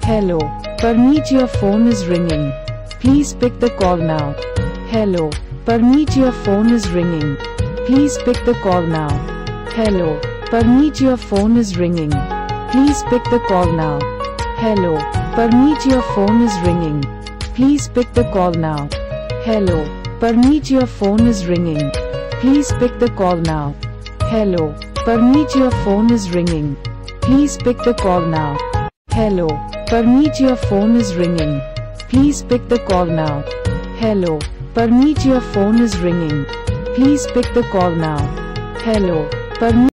Hello, Parneet, your phone is ringing. Please pick the call now. Hello, Parneet, your phone is ringing. Please pick the call now. Hello, Parneet, your phone is ringing. Please pick the call now. Hello, Parneet, your phone is ringing. Please pick the call now. Hello, Parneet, your phone is ringing. Please pick the call now. Hello, Parneet, your phone is ringing. Please pick the call now. Hello, Parneet, your phone is ringing. Please pick the call now. Hello, Parneet, your phone is ringing. Please pick the call now. Hello, Parneet.